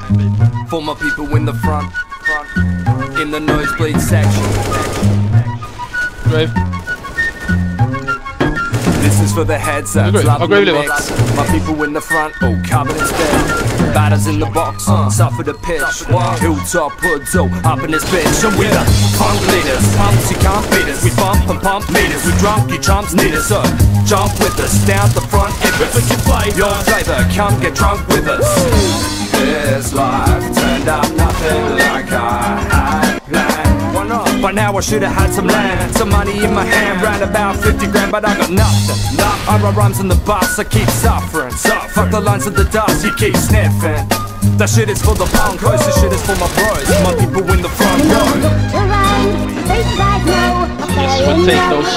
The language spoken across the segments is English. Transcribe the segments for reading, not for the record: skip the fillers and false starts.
For my people in the front, in the nosebleed section. Grave. This is for the heads up, loving the mix. My people in the front, all covered in spit. Batters in the box, suffer the pitch. Hilltop hoods, up in this bitch. And we're the punk leaders, pumps you can't beat us. We bump and pump meters, we drunk, you chumps need us. So jump with us, down the front, if it's your play, your flavor, come get drunk with us. This life turned out nothing like I had planned. Why not? By now I should've had some land, some money in my hand, round about 50 grand, but I got nothing. I write rhymes on the bus, I keep suffering. Fuck the lines of the dust, you keep sniffing. That shit is for the punkos, this shit is for my bros, my people in the front row. This one take those.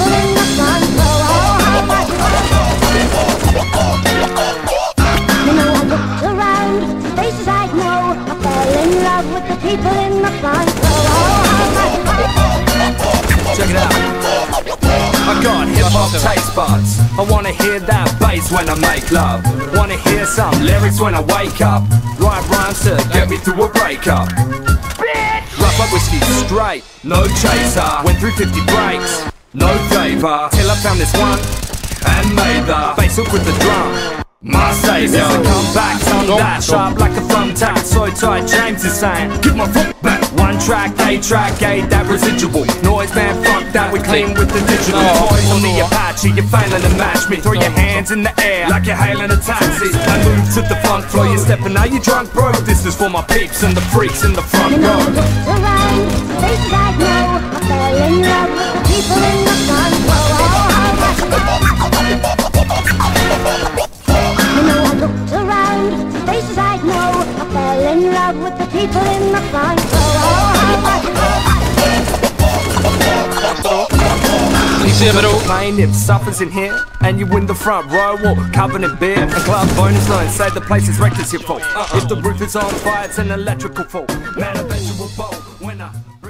Faces I know, I fell in love with the people in the front row. Check it out. I got hip-hop taste buds. I wanna hear that bass when I make love. Wanna hear some lyrics when I wake up. Write rhymes to get me through a breakup. Rough up whiskey straight, no chaser. Went through 50 breaks, no flavor. Till I found this one and made the bass hook with the drum. My savior, come back, tongue that sharp like a thumbtack. So tight, James is saying, give my foot back. One track, A-track, A, that residual. Noise man, fuck that, we clean with the digital. Toys on the Apache, you're failing to match me. Throw your hands in the air like you're hailing a taxi. I move to the funk floor, you're stepping out, you drunk bro. This is for my peeps and the freaks in the front row. Around, faces I know, I fell in love with the people in the front row. Around, faces I know, I fell in love with the people in the front row. Playing if suffers in here and you win the front row or covered in beer and club bonus line, say the place is wrecked, it's your fault. If the roof is on fire, it's an electrical fault. Man, eventual bolt when I